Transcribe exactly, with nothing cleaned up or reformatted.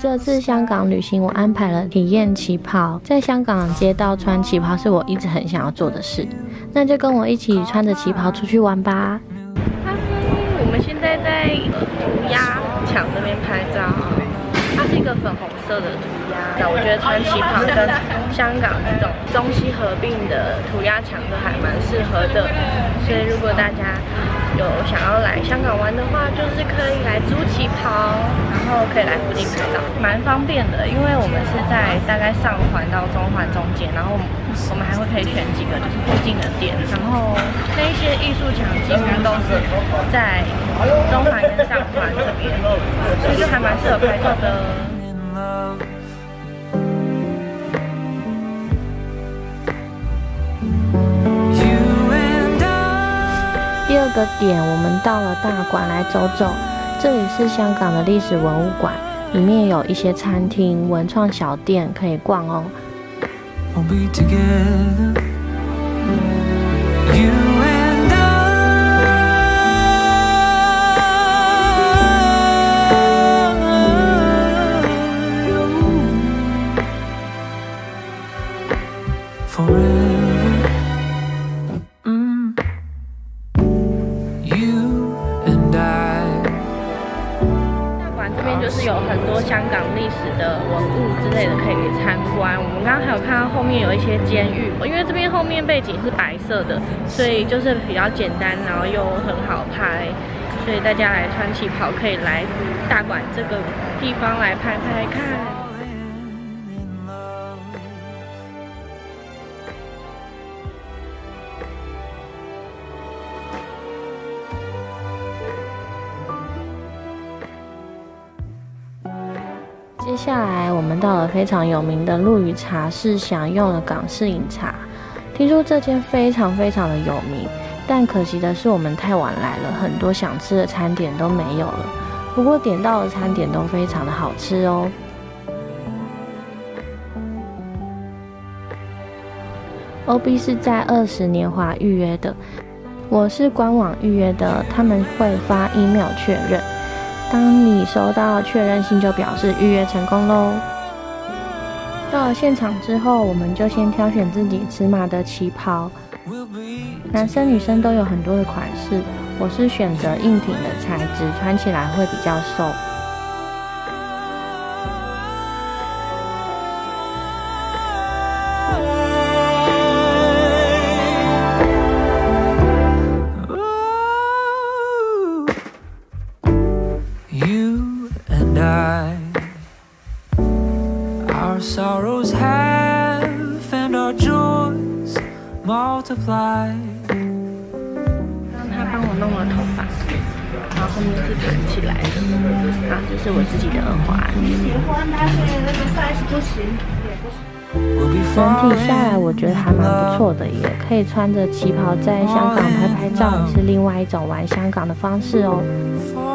这次香港旅行，我安排了体验旗袍，在香港街道穿旗袍是我一直很想要做的事，那就跟我一起穿着旗袍出去玩吧。嗨，我们现在在涂鸦墙那边拍照，它是一个粉红色的涂鸦，那我觉得穿旗袍跟香港这种中西合并的涂鸦墙都还蛮适合的，所以如果大家有想要来香港玩的话，就是可以来租旗袍，然后可以来附近拍照，蛮方便的。因为我们是在大概上环到中环中间，然后我们还会可以选几个就是附近的店，然后那一些艺术墙几乎都是在中环跟上环这边，所以就还蛮适合拍照的。第二个点，我们到了大馆来走走，这里是香港的历史文物馆，里面有一些餐厅、文创小店可以逛哦。就是有很多香港历史的文物之类的可以参观。我们刚刚还有看到后面有一些监狱，因为这边后面背景是白色的，所以就是比较简单，然后又很好拍，所以大家来穿旗袍可以来大馆这个地方来拍拍看。接下来我们到了非常有名的陆羽茶室，享用了港式饮茶。听说这间非常非常的有名，但可惜的是我们太晚来了，很多想吃的餐点都没有了。不过点到的餐点都非常的好吃哦。O B 是在二十年华预约的，我是官网预约的，他们会发 email 确认。当你收到确认信，就表示预约成功喽。到了现场之后，我们就先挑选自己尺码的旗袍，男生女生都有很多的款式，我是选择硬挺的材质，穿起来会比较瘦。 Sorrows have and our joys multiply。 让他帮我弄了头发，然后后面是盘起来的，啊，这是我自己的耳环。喜欢它是那个 size 不行，也不行。整体下来我觉得还蛮不错的，也可以穿着旗袍在香港拍拍照，也是另外一种玩香港的方式哦。